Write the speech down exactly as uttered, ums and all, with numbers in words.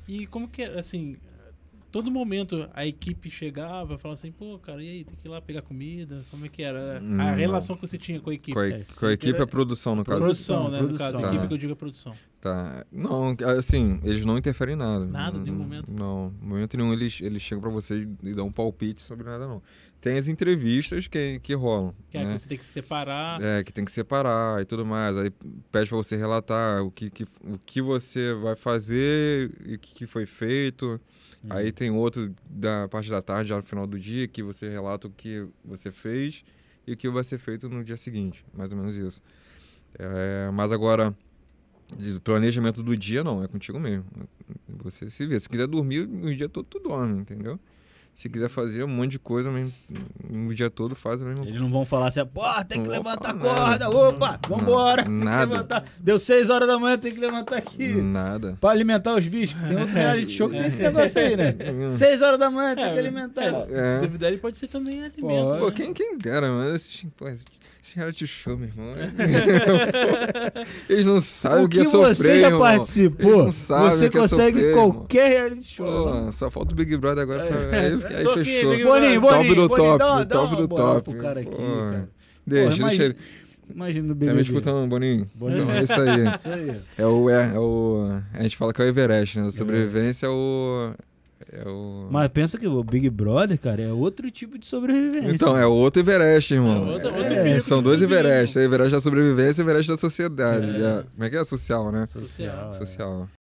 E como que é, assim, todo momento a equipe chegava e falava assim, pô, cara, e aí, tem que ir lá pegar comida? Como é que era? Hum, a não. relação que você tinha com a equipe? Com a, É, com a equipe era- a produção, no caso. Produção, né? No produção. caso, a Tá. equipe que eu digo é produção. Tá. Não, assim, eles não interferem em nada. Nada, não, nenhum momento. Não, em momento nenhum eles, eles chegam pra você e dão um palpite sobre nada, não. Tem as entrevistas que, que rolam, Que é né? que você tem que separar. É, que tem que separar e tudo mais. Aí pede pra você relatar o que, que, o que você vai fazer e o que, que foi feito. Uhum. Aí tem outro da parte da tarde, já no final do dia, que você relata o que você fez e o que vai ser feito no dia seguinte. Mais ou menos isso. É, mas agora, de planejamento do dia, não. É contigo mesmo. Você se vê. Se quiser dormir, o dia todo tu dorme, entendeu? Se quiser fazer um monte de coisa mesmo, o dia todo faz a mesma coisa. Eles não vão falar assim, porra, tem que Não vou levantar a falar corda, nada. opa, vambora, tem que Nada. levantar. Deu seis horas da manhã, tem que levantar aqui. Nada. Pra alimentar os bichos. Tem outro reality show que tem esse negócio aí, né? Seis horas da manhã, tem que alimentar. É, se É. duvidar, ele pode ser também alimento. Pode. Pô, né? quem, quem dera, mas esse, pô, esse esse reality show, meu irmão. Pô, eles não sabem O o que que é sofrer, você já irmão. participou, Eles não sabem você o que é consegue sofrer, qualquer reality show. Pô, né? só falta o Big Brother agora pra... Aí, aí Tô aqui, fechou. Big Boninho, Brother. Boninho, Top do Boninho, top, dá uma- dá top uma do moral top. pro cara aqui, Pô, cara. Deixa, Pô, deixa ele. Imagina o Tá B B me B. escutando, Boninho? Boninho. Então, é isso aí. Isso aí. É o, é, é o... A gente fala que é o Everest, né? A sobrevivência é o... É o... Mas pensa que o Big Brother, cara, é outro tipo de sobrevivência. Então, é o outro Everest, irmão. É outro- É, outro é, nível são de dois sobrevivência. Everest. O Everest da sobrevivência e o Everest da sociedade. É. É, como é que é? Social, né? social. é. Social.